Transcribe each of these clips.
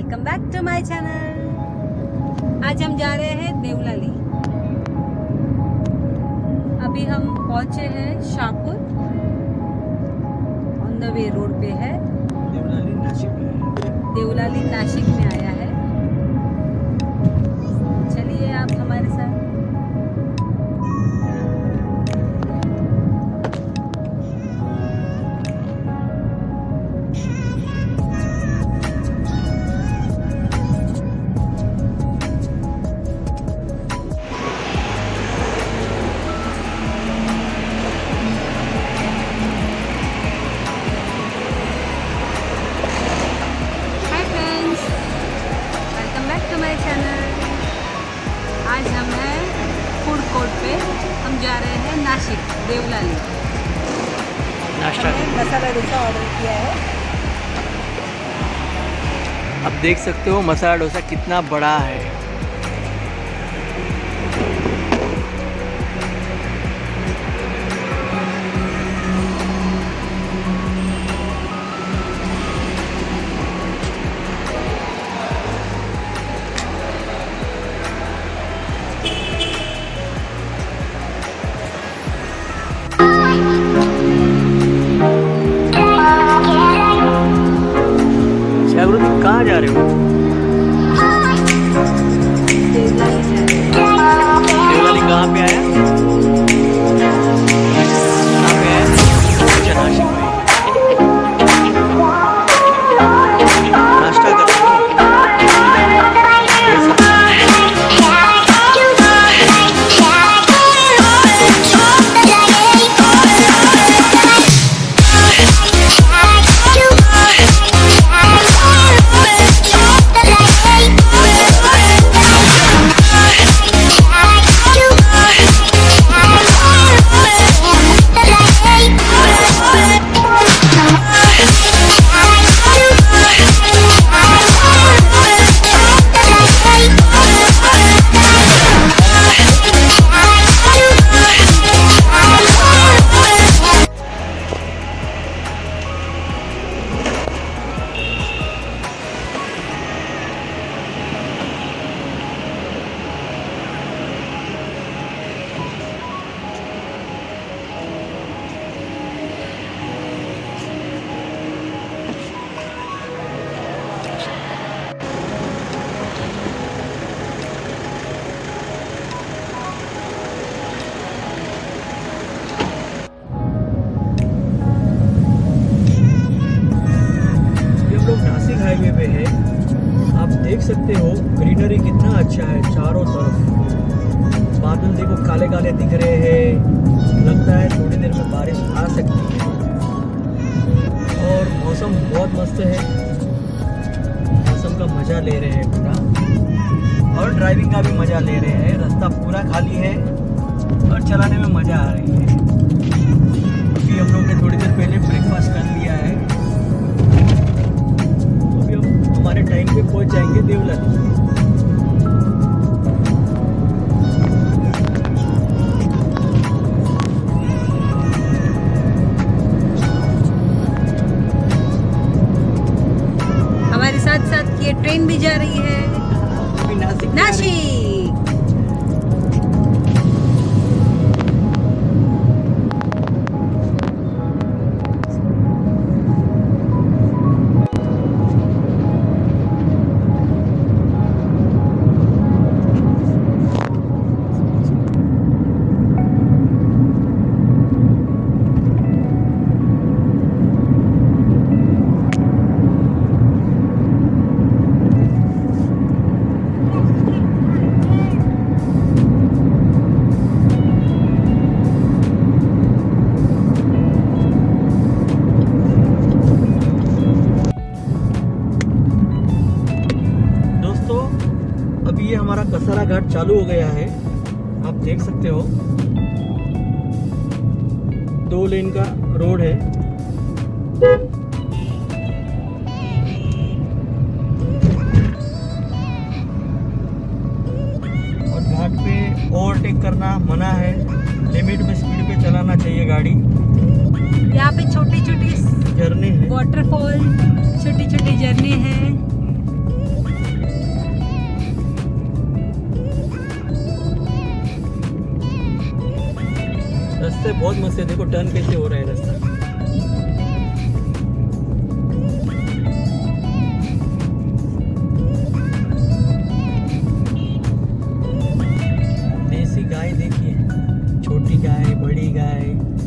Welcome back to my channel. आज हम जा रहे हैं देवलाली। अभी हम पहुंचे हैं Shahpur, on the way road पे है। देवलाली नासिक में आया है। चलिए आप हमारे साथ। आज हम हैं फूड कोर्ट पे। हम जा रहे हैं नासिक देवलाली। नाश्ता मसाला डोसा ऑर्डर किया है। अब देख सकते हो मसाला डोसा कितना बड़ा है। कहाँ जा रहे हो? देवलाली कहाँ पे आया? कहाँ पे आया? अच्छा, नासिक में। नाश्ता करते हो? हाईवे पे है। आप देख सकते हो ग्रीनरी कितना अच्छा है चारों तरफ। बादल देखो काले काले दिख रहे हैं। लगता है थोड़ी देर में बारिश आ सकती है और मौसम बहुत मस्त है। मौसम का मज़ा ले रहे हैं पूरा और ड्राइविंग का भी मज़ा ले रहे हैं। रास्ता पूरा खाली है और चलाने में मज़ा आ रही है। अभी हम लोग ने थोड़ी देर पहले ब्रेकफास्ट कर लिया है। हमारे टाइम पे पहुंच जाएंगे देवलाली। हमारे साथ साथ ये ट्रेन भी जा रही है नासिक। अभी ये हमारा कसारा घाट चालू हो गया है। आप देख सकते हो 2 लेन का रोड है। और घाट पे ओवरटेक करना मना है। लिमिट में स्पीड पे चलाना चाहिए गाड़ी। यहाँ पे छोटी छोटी झरने हैं, वाटरफॉल, छोटी छोटी झरने हैं। बहुत मस्त है। देखो टर्न कैसे हो रहा है रास्ता। देसी गाय देखिए, छोटी गाय, बड़ी गाय।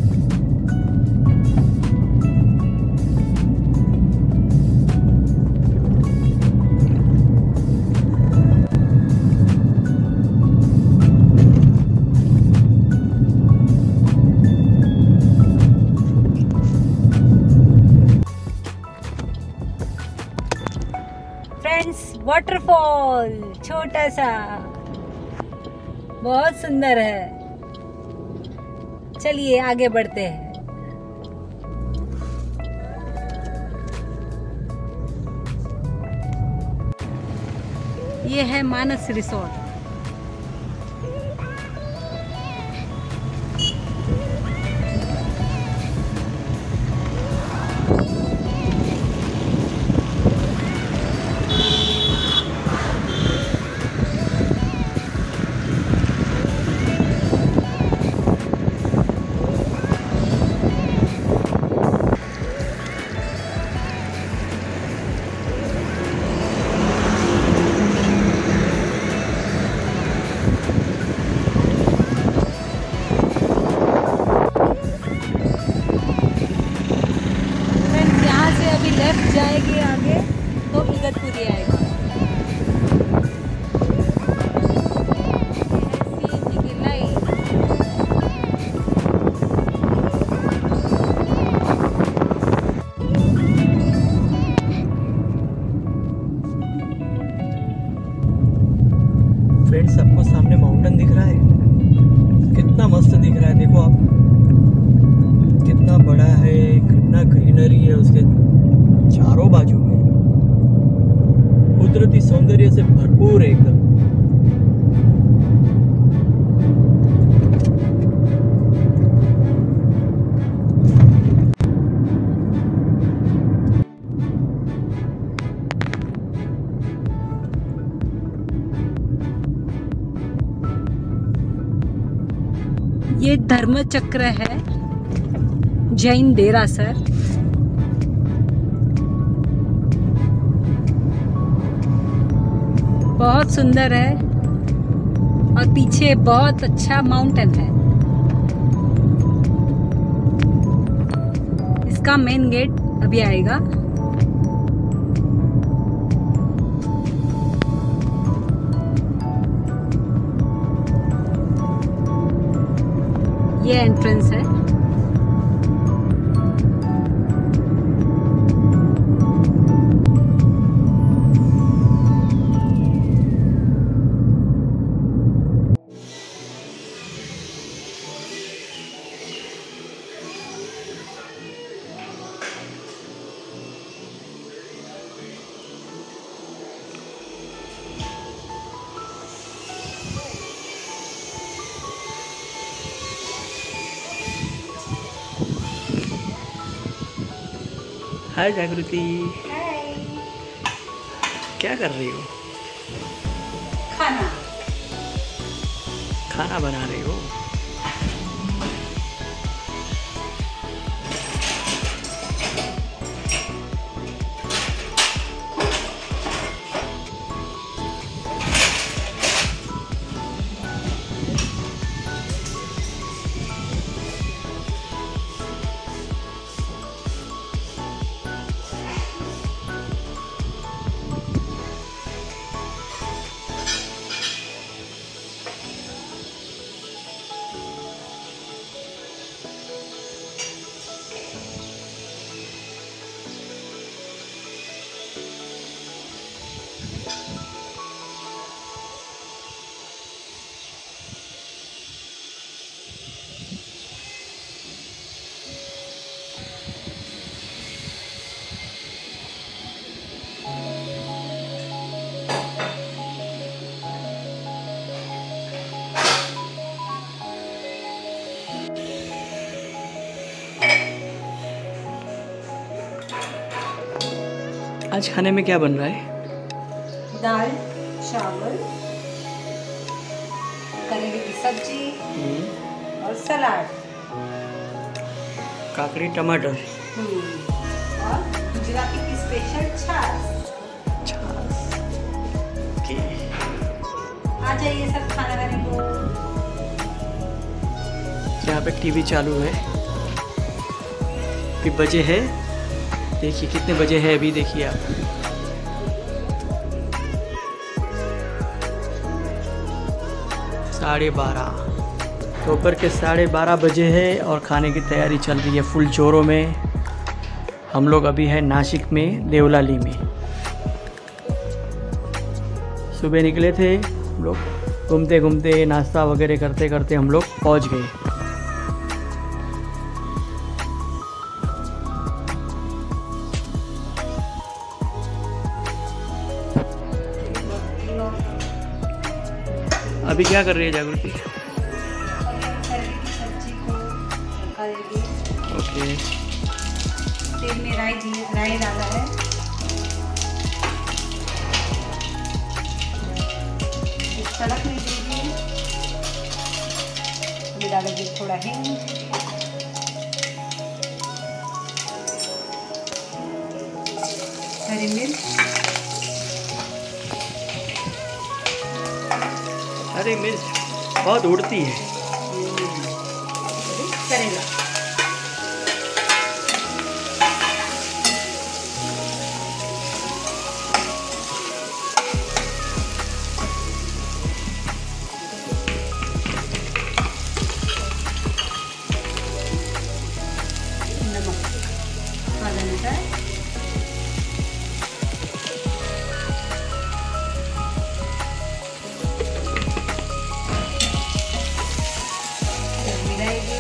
फ्रेंड्स, वाटरफॉल छोटा सा, बहुत सुंदर है। चलिए आगे बढ़ते हैं। ये है मानस रिसोर्ट। लेफ्ट जाएगी आगे तो इगतपुरी आएगा। सीएनजी की लाइन। फ्रेंड्स, आपको सामने माउंटेन दिख रहा है, कितना मस्त दिख रहा है। देखो आप, कितना बड़ा है, कितना ग्रीनरी है उसके चारों बाजू में, कुदरती सौंदर्य से भरपूर है एकदम। ये धर्म चक्र है, जैन देरासर। बहुत सुंदर है और पीछे बहुत अच्छा माउंटेन है। इसका मेन गेट अभी आएगा। ये एंट्रेंस है। हाय जागृति, क्या कर रही हो? खाना बना रही हो? आज खाने में क्या बन रहा है? दाल, चावल, करेले की सब्जी और सलाद। काकड़ी टमाटर। और गुजराती की स्पेशल छाछ। ओके, आ जाइए सब खाना खाने को। यहाँ पे टीवी चालू है। अभी बजे है, देखिए कितने बजे है अभी, देखिए आप। साढ़े 12, दोपहर के 12:30 बजे है और खाने की तैयारी चल रही है फुल जोरों में। हम लोग अभी है नासिक में, देवलाली में। सुबह निकले थे हम लोग, घूमते घूमते नाश्ता वगैरह करते करते हम लोग पहुंच गए। अभी क्या कर रही है जागृति? सब्जी को तड़का देगी। ओके, तेल में राई डाला है। तड़क नहीं देगी। अभी डालेगी थोड़ा हिंग, हरी मिर्च। हरी मिर्च बहुत उड़ती है। करेला, नमक स्वाद अनुसार। मिलाएगी।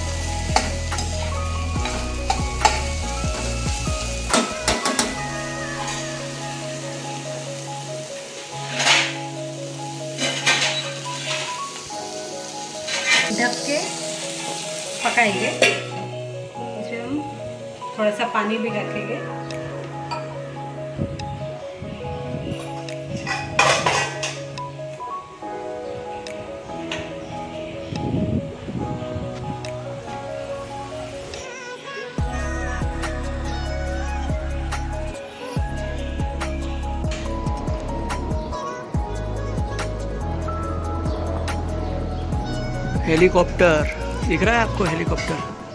ढक के पकाएंगे। इसमें हम थोड़ा सा पानी भी रखेंगे। हेलीकॉप्टर दिख रहा है आपको? हेलीकॉप्टर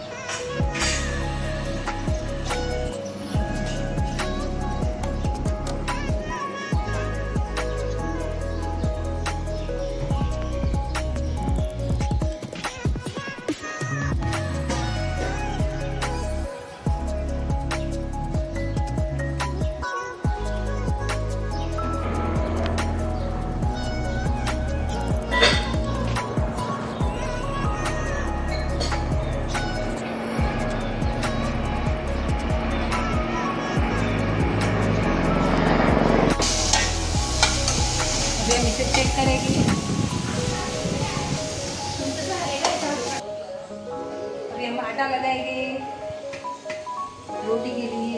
हम इसे चेक करेंगे। अभी हम आटा लगाएंगे रोटी के लिए।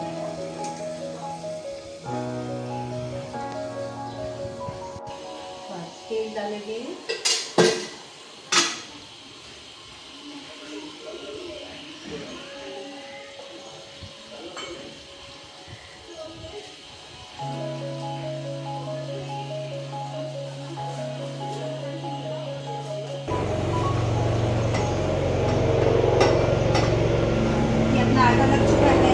तेल डालेंगे। आटा लग चुका है।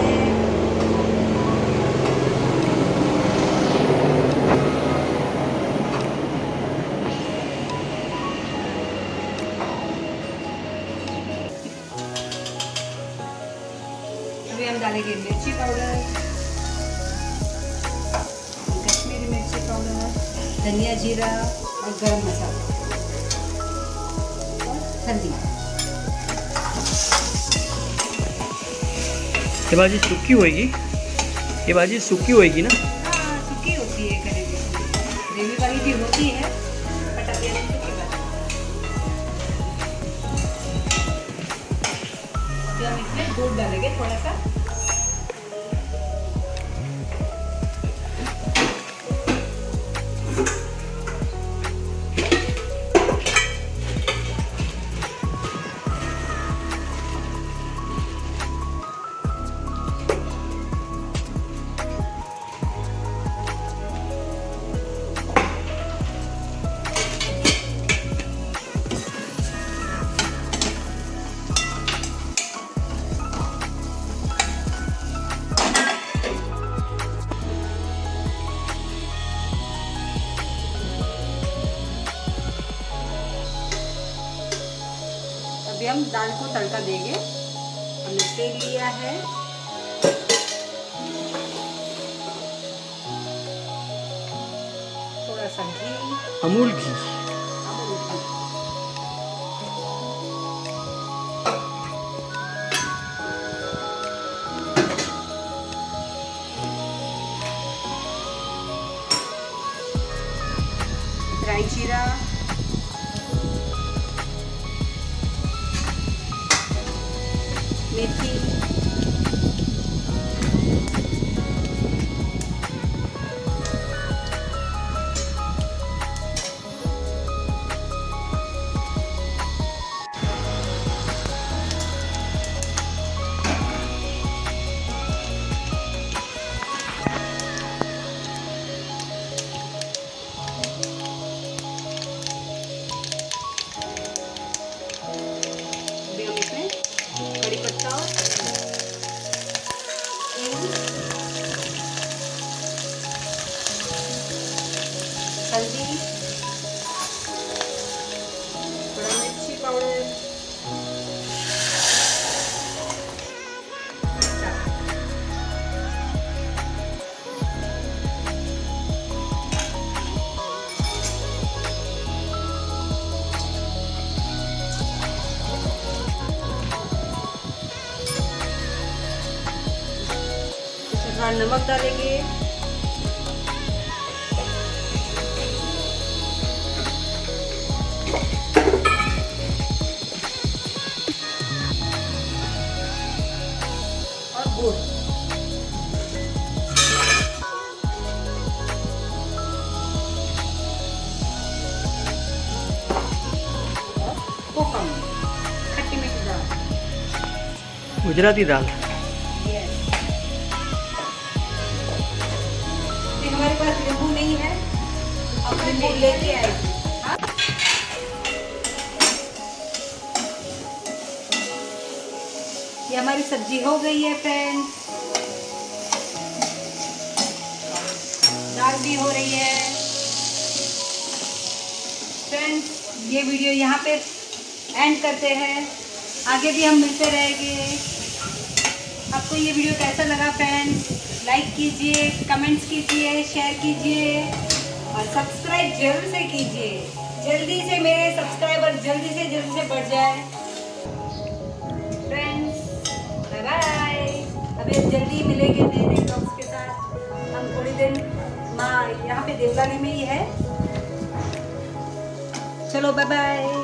अभी हम डालेंगे मिर्ची पाउडर, कश्मीरी मिर्ची पाउडर, धनिया जीरा और गरम मसाला और हल्दी। ये भाजी सूखी होएगी? ये भाजी सूखी होएगी ना? हाँ, सूखी होती है। करेगी ग्रेवी वाली भी होती है, बट अभी हम सूखी बनाते हैं। अभी हम इसमें दूध डालेंगे थोड़ा सा। हम दाल को तड़का देंगे। हमने तेल लिया है, थोड़ा सा घी, अमूल घी। राई जीरा, मेथी, कड़ी पत्ता, हल्दी, थोड़ा मिर्ची पाउडर, नमक डालेंगे, और गुड़। कोकम, खट्टी मीठी दाल, गुजराती दाल। हमारे पास नींबू नहीं है, अब नींबू लेके आएगी। ये हमारी सब्जी हो गई है फ्रेंड्स, दाल भी हो रही है। फ्रेंड्स, ये वीडियो यहाँ पे एंड करते हैं, आगे भी हम मिलते रहेंगे। आपको ये वीडियो कैसा लगा फ्रेंड्स? लाइक कीजिए, कमेंट्स कीजिए, शेयर कीजिए और सब्सक्राइब जरूर से कीजिए। जल्दी से मेरे सब्सक्राइबर जल्दी से बढ़ जाए। Friends, bye bye. अभी जल्दी मिलेंगे नए नए ब्लॉग्स के साथ। हम थोड़ी देर यहाँ पे देवलाली में ही है। चलो बाय बाय।